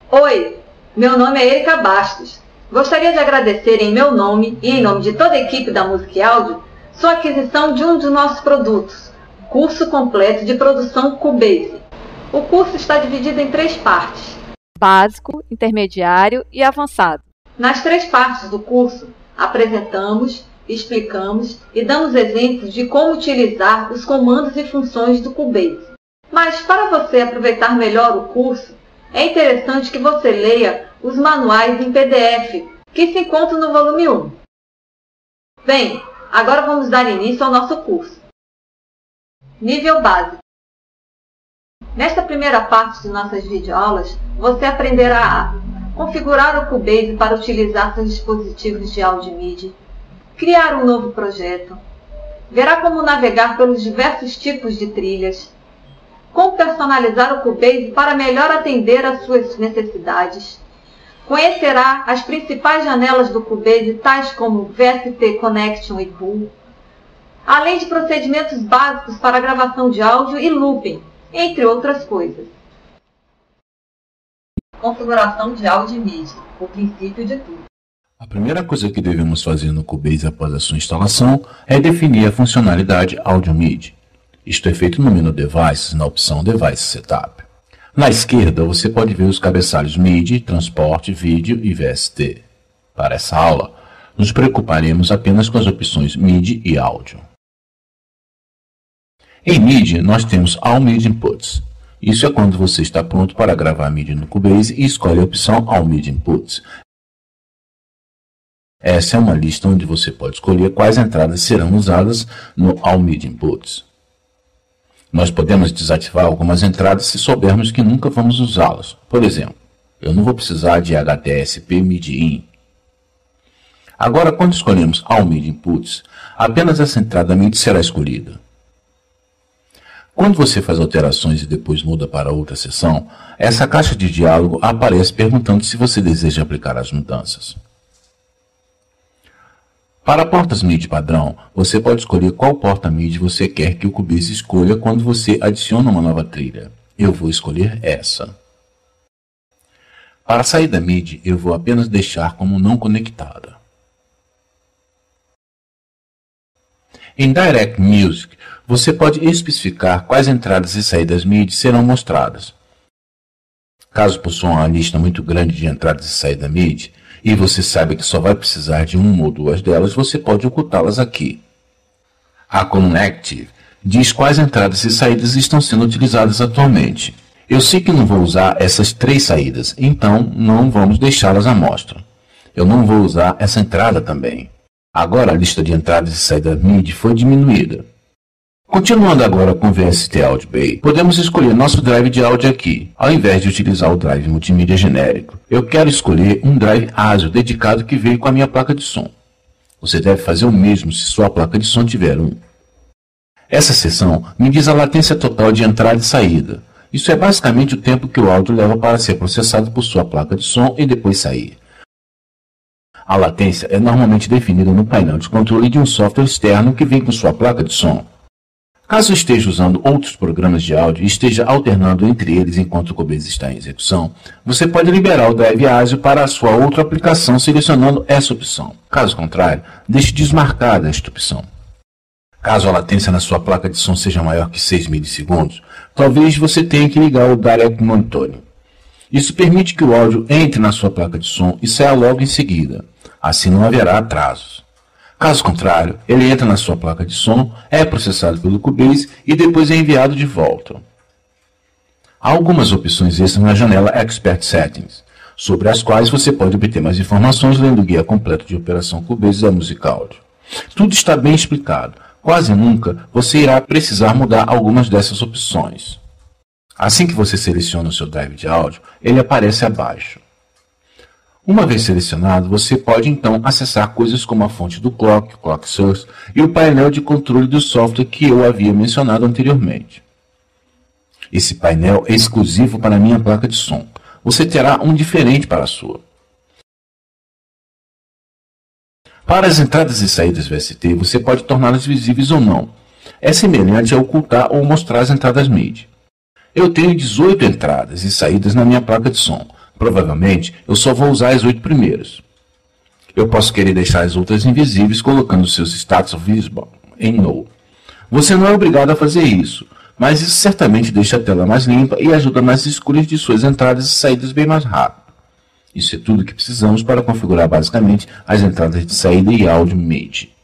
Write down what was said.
Oi, meu nome é Erika Bastos. Gostaria de agradecer em meu nome e em nome de toda a equipe da Música e Áudio sua aquisição de um de nossos produtos, curso completo de produção Cubase. O curso está dividido em 3 partes: básico, intermediário e avançado. Nas 3 partes do curso, apresentamos, explicamos e damos exemplos de como utilizar os comandos e funções do Cubase. Mas para você aproveitar melhor o curso, é interessante que você leia os manuais em PDF, que se encontram no volume 1. Bem, agora vamos dar início ao nosso curso. Nível básico. Nesta primeira parte de nossas videoaulas, você aprenderá a configurar o Cubase para utilizar seus dispositivos de áudio MIDI, criar um novo projeto, verá como navegar pelos diversos tipos de trilhas, como personalizar o Cubase para melhor atender às suas necessidades. Conhecerá as principais janelas do Cubase, tais como VST Connection e Pool, além de procedimentos básicos para gravação de áudio e looping, entre outras coisas. Configuração de áudio MIDI, o princípio de tudo. A primeira coisa que devemos fazer no Cubase após a sua instalação é definir a funcionalidade Audio MIDI. Isto é feito no menu Devices, na opção Device Setup. Na esquerda, você pode ver os cabeçalhos MIDI, Transporte, Vídeo e VST. Para essa aula, nos preocuparemos apenas com as opções MIDI e Áudio. Em MIDI, nós temos All MIDI Inputs. Isso é quando você está pronto para gravar MIDI no Cubase e escolhe a opção All MIDI Inputs. Essa é uma lista onde você pode escolher quais entradas serão usadas no All MIDI Inputs. Nós podemos desativar algumas entradas se soubermos que nunca vamos usá-las. Por exemplo, eu não vou precisar de HTSP MIDI In. Agora, quando escolhemos All MIDI Inputs, apenas essa entrada MIDI será escolhida. Quando você faz alterações e depois muda para outra seção, essa caixa de diálogo aparece perguntando se você deseja aplicar as mudanças. Para portas MIDI padrão, você pode escolher qual porta MIDI você quer que o Cubase escolha quando você adiciona uma nova trilha. Eu vou escolher essa. Para a saída MIDI, eu vou apenas deixar como não conectada. Em Direct Music, você pode especificar quais entradas e saídas MIDI serão mostradas. Caso possua uma lista muito grande de entradas e saídas MIDI, e você sabe que só vai precisar de uma ou duas delas, você pode ocultá-las aqui. A Connective diz quais entradas e saídas estão sendo utilizadas atualmente. Eu sei que não vou usar essas 3 saídas, então não vamos deixá-las à mostra. Eu não vou usar essa entrada também. Agora a lista de entradas e saídas MIDI foi diminuída. Continuando agora com o VST Audio Bay, podemos escolher nosso drive de áudio aqui, ao invés de utilizar o drive multimídia genérico. Eu quero escolher um drive ASIO dedicado que veio com a minha placa de som. Você deve fazer o mesmo se sua placa de som tiver um. Essa seção me diz a latência total de entrada e saída. Isso é basicamente o tempo que o áudio leva para ser processado por sua placa de som e depois sair. A latência é normalmente definida no painel de controle de um software externo que vem com sua placa de som. Caso esteja usando outros programas de áudio e esteja alternando entre eles enquanto o Cubase está em execução, você pode liberar o drive ASIO para a sua outra aplicação selecionando essa opção. Caso contrário, deixe desmarcada esta opção. Caso a latência na sua placa de som seja maior que 6 milissegundos, talvez você tenha que ligar o Direct Monitoring. Isso permite que o áudio entre na sua placa de som e saia logo em seguida. Assim não haverá atrasos. Caso contrário, ele entra na sua placa de som, é processado pelo Cubase e depois é enviado de volta. Há algumas opções extras na janela Expert Settings, sobre as quais você pode obter mais informações lendo o guia completo de operação Cubase da Music Audio. Tudo está bem explicado. Quase nunca você irá precisar mudar algumas dessas opções. Assim que você seleciona o seu drive de áudio, ele aparece abaixo. Uma vez selecionado, você pode então acessar coisas como a fonte do clock, clock source e o painel de controle do software que eu havia mencionado anteriormente. Esse painel é exclusivo para a minha placa de som. Você terá um diferente para a sua. Para as entradas e saídas VST, você pode torná-las visíveis ou não. É semelhante a ocultar ou mostrar as entradas MIDI. Eu tenho 18 entradas e saídas na minha placa de som. Provavelmente, eu só vou usar as 8 primeiras. Eu posso querer deixar as outras invisíveis colocando seus status visible em No. Você não é obrigado a fazer isso, mas isso certamente deixa a tela mais limpa e ajuda nas escolhas de suas entradas e saídas bem mais rápido. Isso é tudo que precisamos para configurar basicamente as entradas de saída e áudio MIDI.